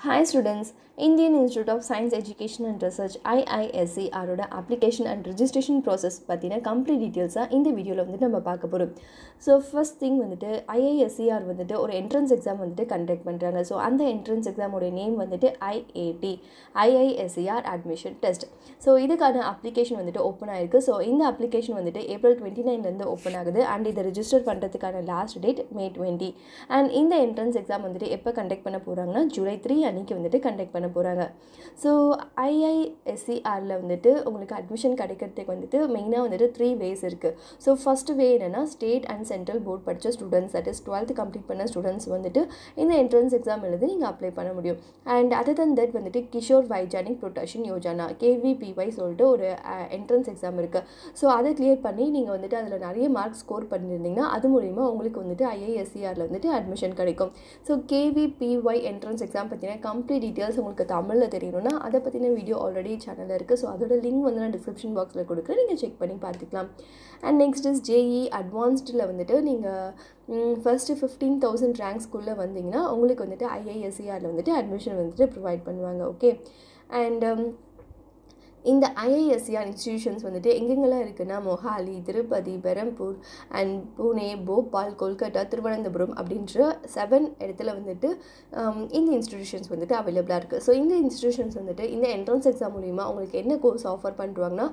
Hi students, Indian Institute of Science Education and Research IISER ஓட application and registration process பத்தின complete details இந்த வீடியோல நம்ம பார்க்க போறோம். So first thing IISER ஒரு entrance exam conduct பண்றாங்க. So அந்த entrance exam ஓட name IAT, IISER admission test. So இதுக்கான application open ஆயிருக்கு. So இந்த application April 29 ல இருந்து open ஆகுது and இத register பண்றதுக்கான last date May 20. And இந்த entrance exam எப்ப conduct பண்ண போறாங்கன்னா July 3 அன்னைக்கு கண்டக்ட் பண்ண போறாங்க. ஸோ ஐஐஎஸ்சிஆரில் உங்களுக்கு அட்மிஷன் கிடைக்கிறதுக்கு மெயினாக 3 ways இருக்குது. ஸோ ஃபர்ஸ்ட் வே என்னென்னா ஸ்டேட் அண்ட் சென்ட்ரல் போர்ட் படித்த students, that is 12th complete பண்ண ஸ்டூடெண்ட்ஸ் இந்த என்ட்ரன்ஸ் எக்ஸாம் எழுதி நீங்கள் அப்ளை பண்ண முடியும். And other than that Kishore Vaigyanik Protsahan Yojana KVPY சொல்லிட்டு ஒரு என்ட்ரன்ஸ் எக்ஸாம் இருக்குது. ஸோ அதை கிளியர் பண்ணி நீங்கள் அதில் நிறைய மார்க்ஸ் ஸ்கோர் பண்ணியிருந்தீங்கன்னா அது மூலிமா உங்களுக்கு ஐஐஎஸ்சிஆரில் அட்மிஷன் கிடைக்கும். ஸோ KVPY என்ட்ரன்ஸ் எக்ஸாம் பற்றின கம்ப்ளீட் டீட்டெயில்ஸ் உங்களுக்கு தமிழில் தெரியணும்னா அதை பற்றின வீடியோ ஆல்ரெடி சேனலில் இருக்குது. ஸோ அதோட லிங்க் நான் டிஸ்கிரிப்ஷன் பாக்ஸில் கொடுக்குறேன், நீங்கள் செக் பண்ணி பார்த்துக்கலாம். அண்ட் நெக்ஸ்ட் இஸ் JEE அட்வான்ஸ்டில் நீங்கள் ஃபர்ஸ்ட்டு 15,000 ரேங்க்ஸ்குள்ளே வந்தீங்கன்னா உங்களுக்கு ஐஐஎஸ்சிஆரில் அட்மிஷன் ப்ரொவைட் பண்ணுவாங்க. ஓகே. அண்ட் இந்த ஐஐஎஸ்சிஆர் இன்ஸ்டிடியூஷன்ஸ் எங்கெங்கெல்லாம் இருக்குன்னா மொஹாலி, திருப்பதி, பெரம்பூர் அண்ட் புனே, போபால், கொல்கட்டா, திருவனந்தபுரம் அப்படின்ற 7 இடத்துல இந்த இன்ஸ்டிடியூஷன்ஸ் அவைலபிளாக இருக்குது. ஸோ இந்த இன்ஸ்டிடியூஷன்ஸ் இந்த என்ட்ரன்ஸ் எக்ஸாம் மூலிமா உங்களுக்கு என்ன கோர்ஸ் ஆஃபர் பண்ணுறாங்கன்னா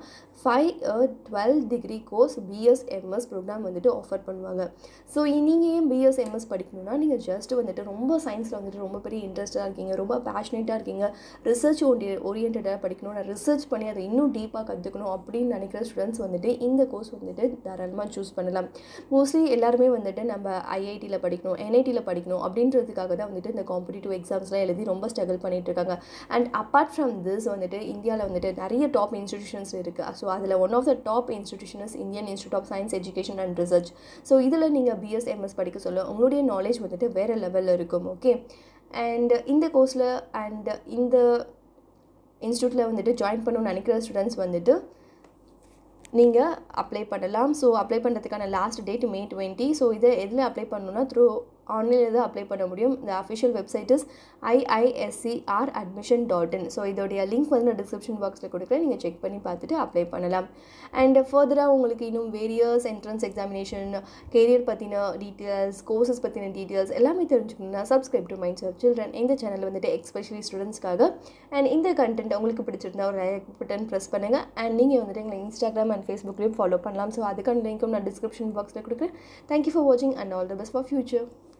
5 degree course BSMS program offer பண்ணுவாங்க. ஸோ நீங்கள் ஏன் BSMS படிக்கணும்னா நீங்கள் ஜஸ்ட் ரொம்ப சயின்ஸில் ரொம்ப பெரிய இன்ட்ரெஸ்டாக இருக்கீங்க, ரொம்ப பேஷனேட்டாக இருக்கீங்க, ரிசர்ச் ஓரியன்டாக படிக்கணும், ரிசர்ச் பண்ணி அதை இன்னும் டீப்பாக கற்றுக்கணும் அப்படின்னு நினைக்கிற ஸ்டூடெண்ட்ஸ் இந்த கோர்ஸ் தாராளமாக சூஸ் பண்ணலாம். மோஸ்ட்லி எல்லாருமே நம்ம IITயில் படிக்கணும், NITயில் படிக்கணும் அப்படின்றதுக்காக தான் இந்த காம்படிட்டிவ் எக்ஸாம்ஸ்லாம் எழுதி ரொம்ப ஸ்ட்ரகிள் பண்ணிட்டு இருக்காங்க. அண்ட் அப்பார்ட் ஃப்ரம் திஸ் இந்தியாவில் நிறைய டாப் இன்ஸ்டிடியூஷன்ஸ் இருக்குது. ஸோ அதில் one of the top institution is Indian institute of science education and research. So இதில் நீங்கள் BSMS படிக்க சொல்ல உங்களுடைய நாலேஜ் வேறு லெவலில் இருக்கும். ஓகே. அண்ட் இந்த கோர்ஸில் அண்ட் இந்த இன்ஸ்டியூட்டில் ஜாயின் பண்ணணும்னு நினைக்கிற ஸ்டூடெண்ட்ஸ் நீங்கள் அப்ளை பண்ணலாம். ஸோ அப்ளை பண்ணுறதுக்கான லாஸ்ட் டேட் May 20. ஸோ இதை எதில் அப்ளை பண்ணணும்னா த்ரூ ஆன்லைனில் தான் அப்ளை பண்ண முடியும். இந்த official website is IISERadmission.in. So இதோடைய லிங்க் நான் டிஸ்கிரிப்ஷன் பாக்ஸில் கொடுக்குறேன், நீங்கள் செக் பண்ணி பார்த்துட்டு அப்ளை பண்ணலாம். அண்ட் ஃபர்தராக உங்களுக்கு இன்னும் வேரியஸ் என்ட்ரன்ஸ் எக்ஸாமினேஷன், கெரியர் பற்றின டீட்டெயில்ஸ், கோர்சஸ் பற்றின டீட்டெயில்ஸ் எல்லாமே தெரிஞ்சுக்கணும்னா subscribe to minds of children இந்த சேனல் எஸ்பெஷலி ஸ்டூடெண்ட்ஸ்க்காக. அண்ட் இந்த கண்டென்ட் உங்களுக்கு பிடிச்சிருந்தா ஒரு லைக் பட்டன் ப்ரெஸ் பண்ணுங்கள். அண்ட் நீங்கள் எங்களை இன்ஸ்டாகிராம் அண்ட் ஃபேஸ்புக்லேயும் ஃபாலோ பண்ணலாம். ஸோ அதுக்கான லிங்க்கும் நான் டிஸ்கிரிப்ஷன் பாக்ஸில் கொடுக்குறேன். தேங்க்யூ ஃபார் வாட்சிங் and all the best for future.